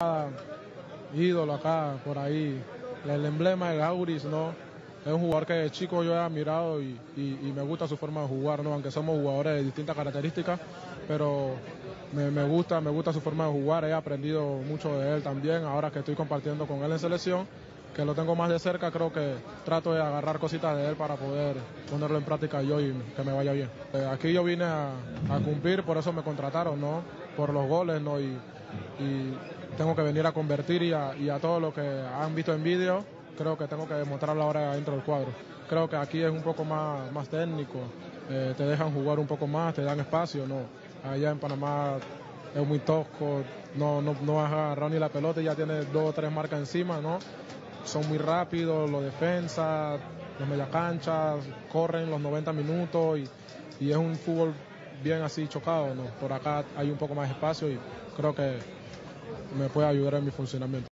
ídolo acá, por ahí, el emblema del Auris, ¿no? Es un jugador que de chico yo he admirado y me gusta su forma de jugar, ¿no? Aunque somos jugadores de distintas características, pero me gusta su forma de jugar. He aprendido mucho de él también, ahora que estoy compartiendo con él en selección, que lo tengo más de cerca, creo que trato de agarrar cositas de él para poder ponerlo en práctica yo y que me vaya bien. Aquí yo vine a cumplir, por eso me contrataron, ¿no? Por los goles, ¿no? Y tengo que venir a convertir y a todo lo que han visto en vídeo, creo que tengo que demostrarlo ahora dentro del cuadro. Creo que aquí es un poco más técnico, te dejan jugar un poco más, te dan espacio, ¿no? Allá en Panamá es muy tosco, no has agarrado ni la pelota y ya tienes 2 o 3 marcas encima, ¿no? Son muy rápidos, los defensas, los mediacanchas, corren los 90 minutos y es un fútbol bien así chocado, ¿no? Por acá hay un poco más de espacio y creo que me puede ayudar en mi funcionamiento.